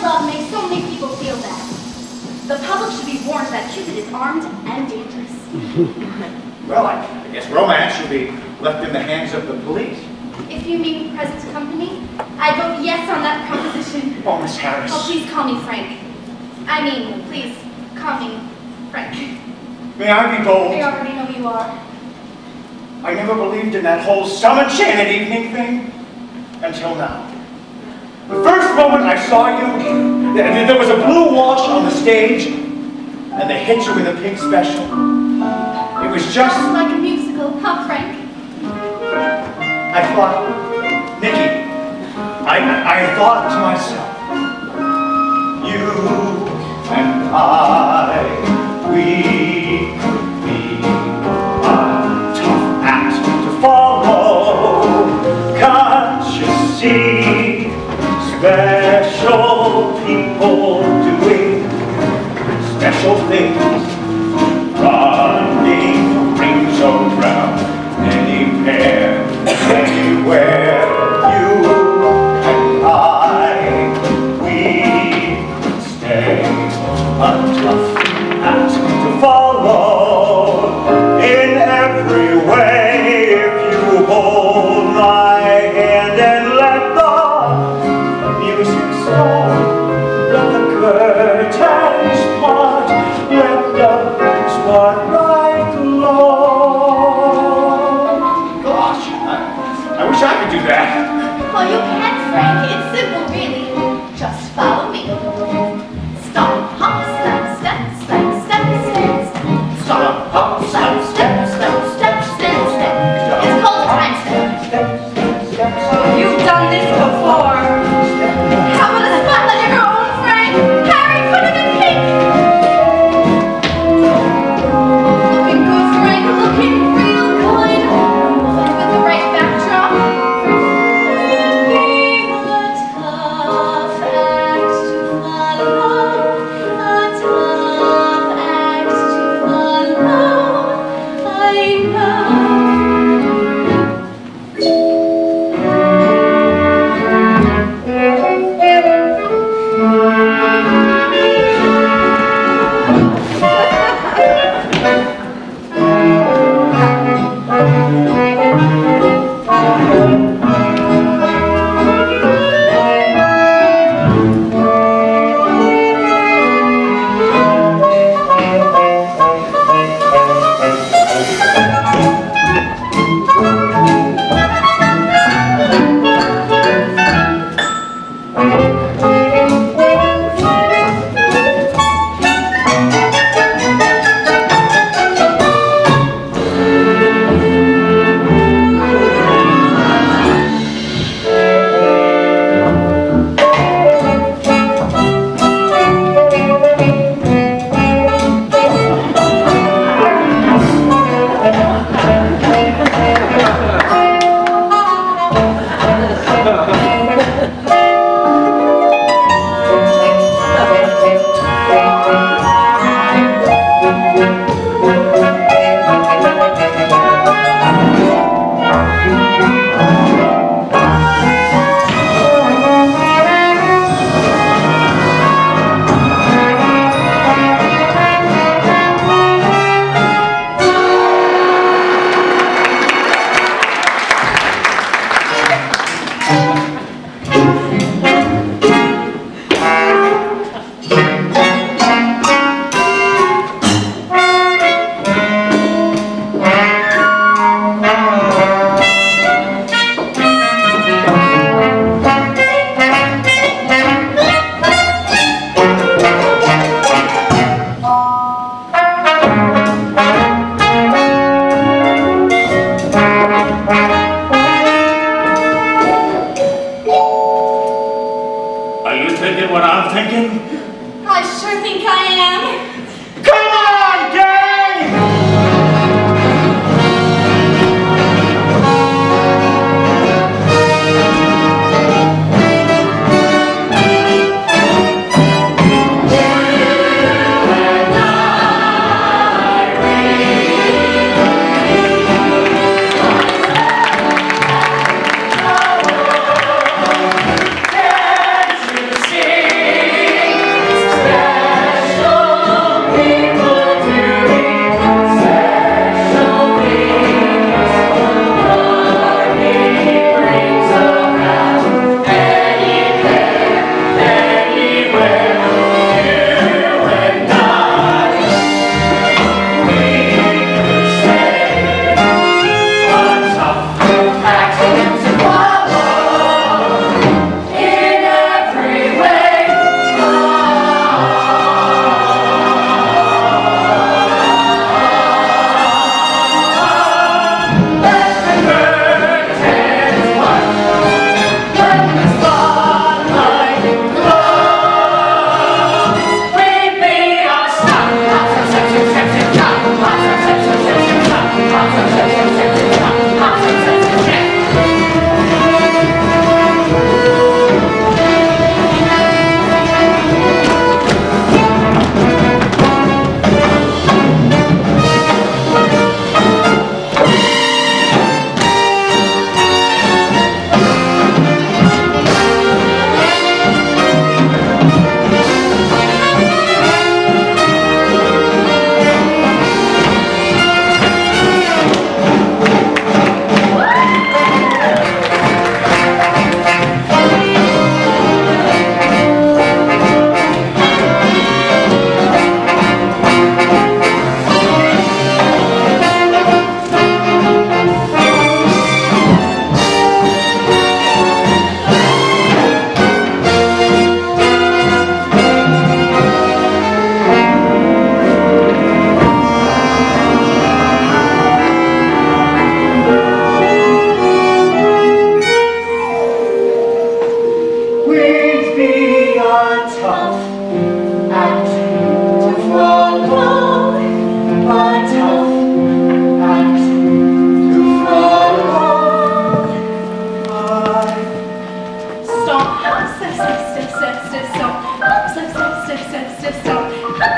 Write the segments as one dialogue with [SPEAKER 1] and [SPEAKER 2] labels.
[SPEAKER 1] love makes so many people feel bad. The public should be warned that Cupid is armed and dangerous.
[SPEAKER 2] Well, I guess romance should be left in the hands of the police.
[SPEAKER 1] If you mean present company, I vote yes on that proposition.
[SPEAKER 2] Oh, Miss Harris.
[SPEAKER 1] Oh, please call me Frank. I mean, please call me Frank.
[SPEAKER 2] May I be bold?
[SPEAKER 1] I already know you are.
[SPEAKER 2] I never believed in that whole some enchanted evening thing until now. The first moment I saw you, there was a blue wash on the stage, and they hit you with a pink special. It was just
[SPEAKER 1] like a musical, huh, Frank?
[SPEAKER 2] I thought, Niki, I thought to myself, you and we could be a tough act to follow. Can't you see special people doing special things, running rings around any pair, anywhere. You and we could stay a tough act to follow in every way. If you hold my hand and let the music start, let the curtains part, let the spot right along. Gosh, I wish I could do that.
[SPEAKER 1] Well, you can, Frank. It's simple, really. Just follow me. Stop, hop, step, step, step, step, step. Stop, hop, step, step, step, step, step, step. It's called a time step. You've done this before. How about a spotlight of your own, Frank? Harry, put him in pink. Looking good, Frank. Looking real good. With the right backdrop.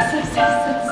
[SPEAKER 1] so, so, so,